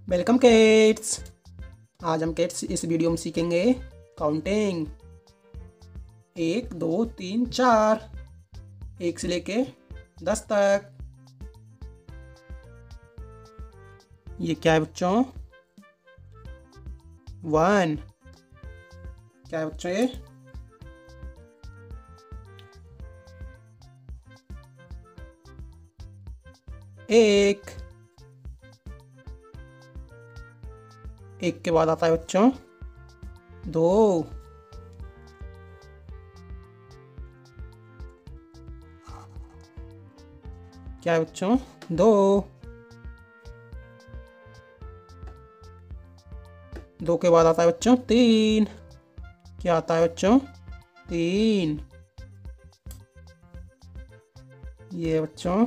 Welcome kids. आज हम kids इस वीडियो में सीखेंगे काउंटिंग। 1 2 3 4, 1 से लेके 10 तक। ये क्या है बच्चों? 1। क्या है बच्चों ये? 1। 1 के बाद आता है बच्चों 2। क्या है बच्चों? 2। 2 के बाद आता है बच्चों 3। क्या आता है बच्चों? 3। ये बच्चों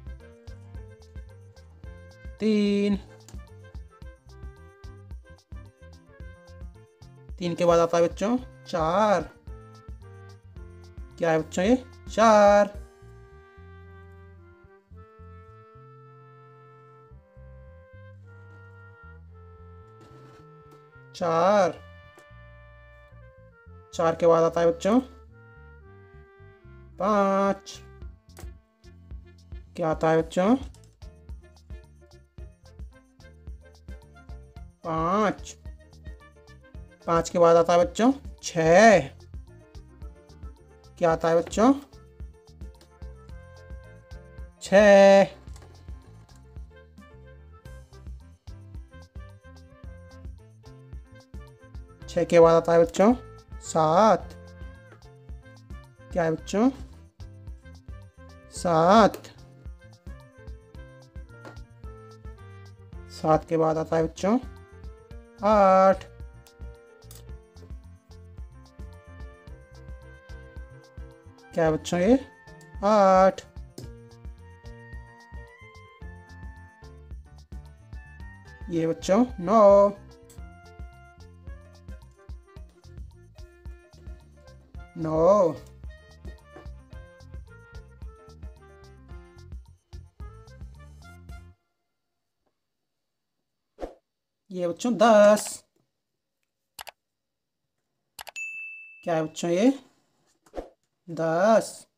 3। 3 के बाद आता है बच्चों 4। क्या है बच्चों ये? 4। 4। 4 के बाद आता है बच्चों 5। क्या आता है बच्चों? 5। 5 के बाद आता है बच्चों 6। क्या आता है बच्चों? 6। 6 के बाद आता है बच्चों 7। क्या है बच्चों? 7। 7 के बाद आता है बच्चों 8। क्या है बच्चों ये? 8। ये बच्चों 9। 9। ये बच्चों 10। क्या है बच्चों ये? 10।